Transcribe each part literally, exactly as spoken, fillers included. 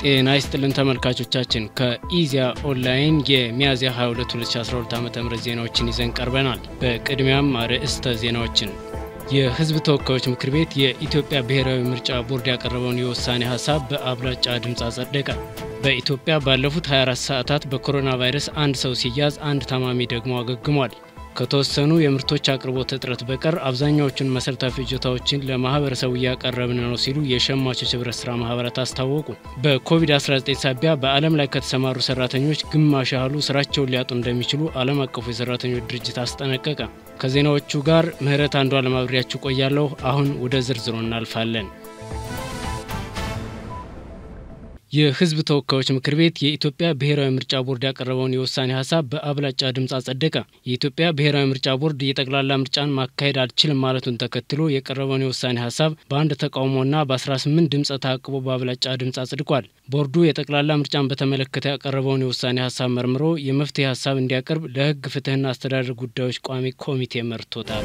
ጤና ይስጥልን ተመልካቾቻችን ከኢዚያ ኦንላይን የሚያዝያ ሃያ ሁለት ሁለት ሺህ አስራ ሁለት ዓ.ም ዜናዎችን ይዘን ቀርበናል። በቅድሚያም አርዕስተ ዜናዎችን የህዝብ ተወካዮች ምክር ቤት የኢትዮጵያ ብሔራዊ ምርጫ ቦርድ ያቀረበውን የውሳኔ ሐሳብ በአብላጫ ድምጽ አጸደቀ። በኢትዮጵያ ባለፉት ሃያ አራት ሰዓታት በኮሮና ቫይረስ አንድ ሰው ሲያዝ አንድ ታማሚ ደግሞ አገግሟል። ከተወሰኑ የምርቶች አቅርቦት እጥረት በቀር አብዛኛዎቹን መሰረታዊ ፍጆታዎችን ለማህበረሰቡ ያቀረብን ነው ሲሉ የሸማቾች ህብረት ስራ ማህበራት አስታወቁ። በኮቪድ አስራ ዘጠኝ ሳቢያ በዓለም ላይ ከተሰማሩ ሰራተኞች ግማሽ ያህሉ ስራቸውን ሊያጡ እንደሚችሉ ዓለም አቀፉ የሰራተኞች ድርጅት አስጠነቀቀ። ከዜናዎቹ ጋር ምህረት አንዱ አለማብሪያችሁ ቆያለሁ። አሁን ወደ ዝርዝሩ እናልፋለን። የህዝብ ተወካዮች ምክር ቤት የኢትዮጵያ ብሔራዊ ምርጫ ቦርድ ያቀረበውን የውሳኔ ሐሳብ በአብላጫ ድምጽ አጸደቀ። የኢትዮጵያ ብሔራዊ ምርጫ ቦርድ የጠቅላላ ምርጫን ማካሄድ አልችልም ማለቱን ተከትሎ የቀረበውን የውሳኔ ሐሳብ በአንድ ተቃውሞና በ18 ድምጽ ተአቅቦ በአብላጫ ድምጽ አጽድቋል። ቦርዱ የጠቅላላ ምርጫን በተመለከተ ያቀረበውን የውሳኔ ሐሳብ መርምሮ የመፍትሄ ሐሳብ እንዲያቀርብ ለህግ ፍትህና አስተዳደር ጉዳዮች ቋሚ ኮሚቴ መርቶታል።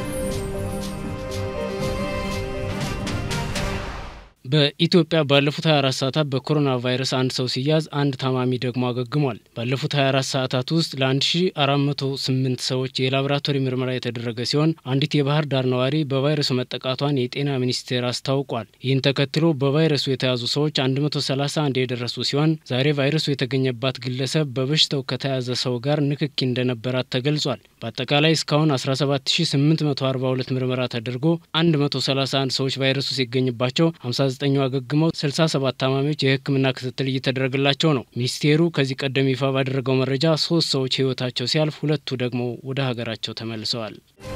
በኢትዮጵያ ባለፉት ሃያ አራት ሰዓታት በኮሮና ቫይረስ አንድ ሰው ሲያዝ አንድ ታማሚ ደግሞ አገግሟል። ባለፉት ሃያ አራት ሰዓታት ውስጥ ለ1408 ሰዎች የላቦራቶሪ ምርመራ የተደረገ ሲሆን አንዲት የባህር ዳር ነዋሪ በቫይረሱ መጠቃቷን የጤና ሚኒስቴር አስታውቋል። ይህን ተከትሎ በቫይረሱ የተያዙ ሰዎች አንድ መቶ ሰላሳ አንድ የደረሱ ሲሆን ዛሬ ቫይረሱ የተገኘባት ግለሰብ በበሽታው ከተያዘ ሰው ጋር ንክኪ እንደነበራት ተገልጿል። በአጠቃላይ እስካሁን አስራ ሰባት ሺህ ስምንት መቶ አርባ ሁለት ምርመራ ተደርጎ አንድ መቶ ሰላሳ አንድ ሰዎች ቫይረሱ ሲገኝባቸው ሃምሳ ዘጠኝ አገግመው ስልሳ ሰባት ታማሚዎች የህክምና ክትትል እየተደረገላቸው ነው። ሚኒስቴሩ ከዚህ ቀደም ይፋ ባደረገው መረጃ ሶስት ሰዎች ህይወታቸው ሲያልፍ ሁለቱ ደግሞ ወደ ሀገራቸው ተመልሰዋል።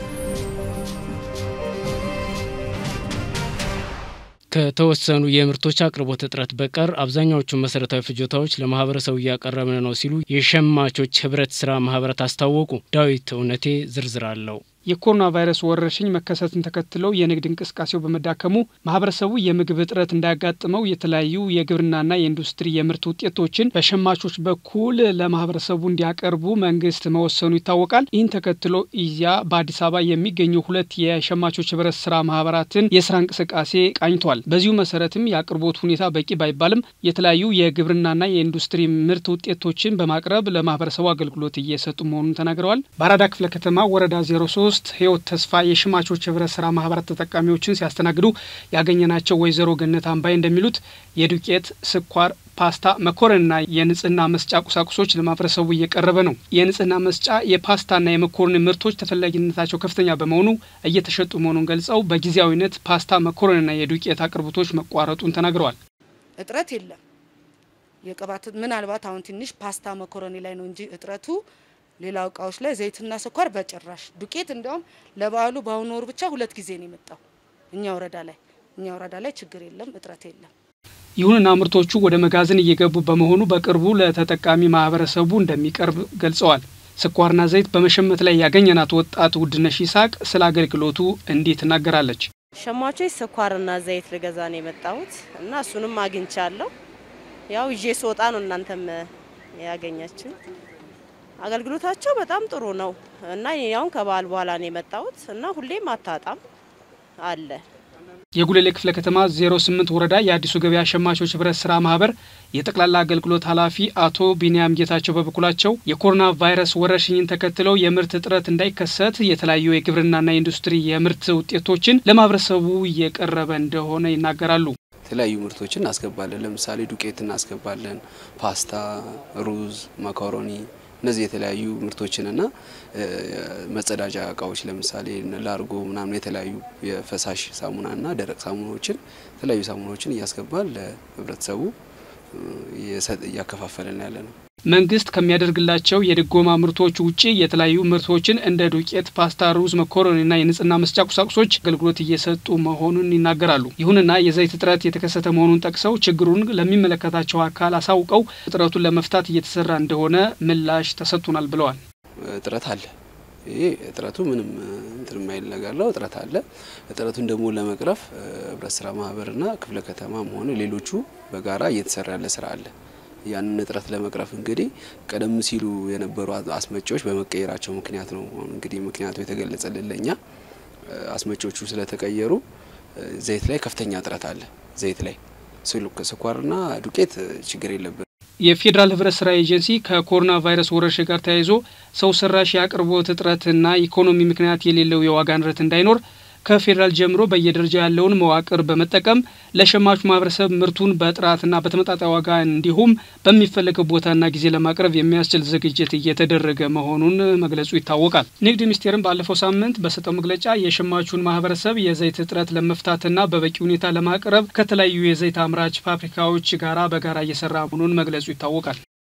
ከተወሰኑ የምርቶች አቅርቦት እጥረት በቀር አብዛኛዎቹ መሰረታዊ ፍጆታዎች ለማህበረሰቡ ያቀረብን ነው ሲሉ የሸማቾች ህብረት ስራ ማህበራት አስታወቁ። ዳዊት እውነቴ ዝርዝር አለው። የኮሮና ቫይረስ ወረርሽኝ መከሰትን ተከትሎ የንግድ እንቅስቃሴው በመዳከሙ ማህበረሰቡ የምግብ እጥረት እንዳያጋጥመው የተለያዩ የግብርናና የኢንዱስትሪ የምርት ውጤቶችን በሸማቾች በኩል ለማህበረሰቡ እንዲያቀርቡ መንግስት መወሰኑ ይታወቃል። ይህን ተከትሎ ኢዚያ በአዲስ አበባ የሚገኙ ሁለት የሸማቾች ህብረት ስራ ማህበራትን የስራ እንቅስቃሴ ቃኝቷል። በዚሁ መሰረትም የአቅርቦት ሁኔታ በቂ ባይባልም የተለያዩ የግብርናና የኢንዱስትሪ ምርት ውጤቶችን በማቅረብ ለማህበረሰቡ አገልግሎት እየሰጡ መሆኑን ተናግረዋል። በአራዳ ክፍለ ከተማ ወረዳ ዜሮ ሶስት ህይወት ተስፋ የሸማቾች ህብረት ስራ ማህበራት ተጠቃሚዎችን ሲያስተናግዱ ያገኘናቸው ወይዘሮ ገነት አምባይ እንደሚሉት የዱቄት፣ ስኳር፣ ፓስታ፣ መኮረኒና የንጽህና መስጫ ቁሳቁሶች ለማህበረሰቡ እየቀረበ ነው። የንጽህና መስጫ የፓስታና የመኮረኒ ምርቶች ተፈላጊነታቸው ከፍተኛ በመሆኑ እየተሸጡ መሆኑን ገልጸው በጊዜያዊነት ፓስታ፣ መኮረኒና የዱቄት አቅርቦቶች መቋረጡን ተናግረዋል። እጥረት የለም። የቅባት ምናልባት አሁን ትንሽ ፓስታ መኮረኒ ላይ ነው እንጂ እጥረቱ ሌላው ቃውስ ላይ ዘይትና ስኳር በጭራሽ ዱቄት እንደውም ለባሉ ባሁን ወር ብቻ ሁለት ጊዜ ነው የመጣው። እኛ ወረዳ ላይ እኛ ወረዳ ላይ ችግር የለም፣ እጥረት የለም። ይሁንና ምርቶቹ ወደ መጋዘን እየገቡ በመሆኑ በቅርቡ ለተጠቃሚ ማህበረሰቡ እንደሚቀርብ ገልጸዋል። ስኳርና ዘይት በመሸመት ላይ ያገኘናት ወጣት ውድነሽ ይሳቅ ስለ አገልግሎቱ እንዲህ ትናገራለች። ሸማቾች ስኳርና ዘይት ለገዛ ነው የመጣሁት እና እሱንም አግኝቻለሁ። ያው ይዤ ስወጣ ነው እናንተም ያገኛችሁ። አገልግሎታቸው በጣም ጥሩ ነው እና ያው ከበዓል በኋላ ነው የመጣሁት እና ሁሌም አታጣም አለ። የጉለሌ ክፍለ ከተማ ዜሮ ስምንት ወረዳ የአዲሱ ገበያ ሸማቾች ህብረት ስራ ማህበር የጠቅላላ አገልግሎት ኃላፊ አቶ ቢኒያም ጌታቸው በበኩላቸው የኮሮና ቫይረስ ወረርሽኝን ተከትለው የምርት እጥረት እንዳይከሰት የተለያዩ የግብርናና የኢንዱስትሪ የምርት ውጤቶችን ለማህበረሰቡ እየቀረበ እንደሆነ ይናገራሉ። የተለያዩ ምርቶችን እናስገባለን። ለምሳሌ ዱቄት እናስገባለን፣ ፓስታ፣ ሩዝ፣ ማካሮኒ እነዚህ የተለያዩ ምርቶችንና መጸዳጃ እቃዎች ለምሳሌ ላርጎ ምናምን የተለያዩ የፈሳሽ ሳሙናና ደረቅ ሳሙናዎችን የተለያዩ ሳሙናዎችን እያስገባል ለህብረተሰቡ እያከፋፈለን ያለነው። መንግስት ከሚያደርግላቸው የድጎማ ምርቶች ውጪ የተለያዩ ምርቶችን እንደ ዱቄት፣ ፓስታ፣ ሩዝ፣ መኮረኒና የንጽህና መስጫ ቁሳቁሶች አገልግሎት እየሰጡ መሆኑን ይናገራሉ። ይሁንና የዘይት እጥረት የተከሰተ መሆኑን ጠቅሰው ችግሩን ለሚመለከታቸው አካል አሳውቀው እጥረቱን ለመፍታት እየተሰራ እንደሆነ ምላሽ ተሰጥቷል ብለዋል። እጥረት አለ። ይሄ እጥረቱ ምንም እንትን የማይል ነገር ነው። እጥረት አለ። እጥረቱን ደግሞ ለመቅረፍ ህብረት ስራ ማህበርና ክፍለ ከተማም ሆነ ሌሎቹ በጋራ እየተሰራ ያለ ስራ አለ። ያንን እጥረት ለመቅረፍ እንግዲህ ቀደም ሲሉ የነበሩ አስመጪዎች በመቀየራቸው ምክንያት ነው እንግዲህ ምክንያቱ የተገለጸልን ለኛ አስመጪዎቹ ስለተቀየሩ ዘይት ላይ ከፍተኛ እጥረት አለ። ዘይት ላይ ስኳርና ዱቄት ችግር የለበት። የፌዴራል ህብረት ስራ ኤጀንሲ ከኮሮና ቫይረስ ወረርሽኝ ጋር ተያይዞ ሰው ሰራሽ ያቅርቦት እጥረትና ኢኮኖሚ ምክንያት የሌለው የዋጋ ንረት እንዳይኖር ከፌዴራል ጀምሮ በየደረጃው ያለውን መዋቅር በመጠቀም ለሸማቹ ማህበረሰብ ምርቱን በጥራትና በተመጣጣኝ ዋጋ እንዲሁም በሚፈልገው ቦታና ጊዜ ለማቅረብ የሚያስችል ዝግጅት እየተደረገ መሆኑን መግለጹ ይታወቃል። ንግድ ሚኒስቴርም ባለፈው ሳምንት በሰጠው መግለጫ የሸማቹን ማህበረሰብ የዘይት እጥረት ለመፍታትና በበቂ ሁኔታ ለማቅረብ ከተለያዩ የዘይት አምራች ፋብሪካዎች ጋራ በጋራ እየሰራ መሆኑን መግለጹ ይታወቃል።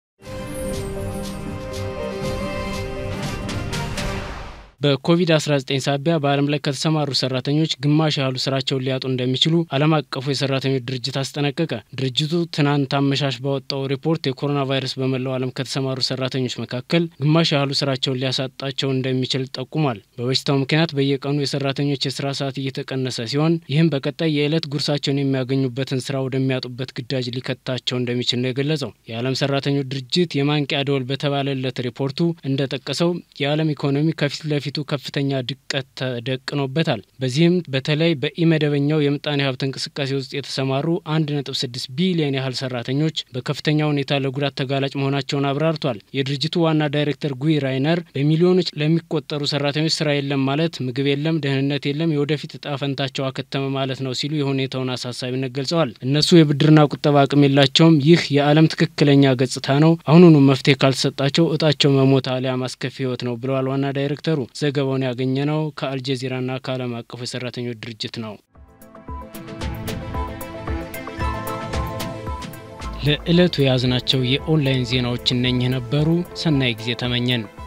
በኮቪድ አስራ ዘጠኝ ሳቢያ በዓለም ላይ ከተሰማሩ ሰራተኞች ግማሽ ያህሉ ስራቸውን ሊያጡ እንደሚችሉ ዓለም አቀፉ የሰራተኞች ድርጅት አስጠነቀቀ። ድርጅቱ ትናንት አመሻሽ ባወጣው ሪፖርት የኮሮና ቫይረስ በመላው ዓለም ከተሰማሩ ሰራተኞች መካከል ግማሽ ያህሉ ስራቸውን ሊያሳጣቸው እንደሚችል ጠቁሟል። በበሽታው ምክንያት በየቀኑ የሰራተኞች የስራ ሰዓት እየተቀነሰ ሲሆን ይህም በቀጣይ የዕለት ጉርሳቸውን የሚያገኙበትን ስራ ወደሚያጡበት ግዳጅ ሊከታቸው እንደሚችል ነው የገለጸው። የዓለም ሰራተኞች ድርጅት የማንቂያ ደወል በተባለለት ሪፖርቱ እንደጠቀሰው የዓለም ኢኮኖሚ ከፊት ለፊት ከፍተኛ ድቀት ተደቅኖበታል። በዚህም በተለይ በኢመደበኛው የምጣኔ ሀብት እንቅስቃሴ ውስጥ የተሰማሩ አንድ ነጥብ ስድስት ቢሊዮን ያህል ሰራተኞች በከፍተኛ ሁኔታ ለጉዳት ተጋላጭ መሆናቸውን አብራርቷል። የድርጅቱ ዋና ዳይሬክተር ጉይ ራይነር በሚሊዮኖች ለሚቆጠሩ ሰራተኞች ስራ የለም ማለት ምግብ የለም፣ ደህንነት የለም፣ የወደፊት እጣ ፈንታቸው አከተመ ማለት ነው ሲሉ የሁኔታውን አሳሳቢነት ገልጸዋል። እነሱ የብድርና ቁጠባ አቅም የላቸውም። ይህ የዓለም ትክክለኛ ገጽታ ነው። አሁኑኑ መፍትሄ ካልተሰጣቸው እጣቸው መሞት አሊያም አስከፊ ህይወት ነው ብለዋል ዋና ዳይሬክተሩ። ዘገባውን ያገኘነው ከአልጀዚራና ከዓለም አቀፉ የሰራተኞች ድርጅት ነው። ለዕለቱ የያዝናቸው የኦንላይን ዜናዎች እነኚህ ነበሩ። ሰናይ ጊዜ ተመኘን።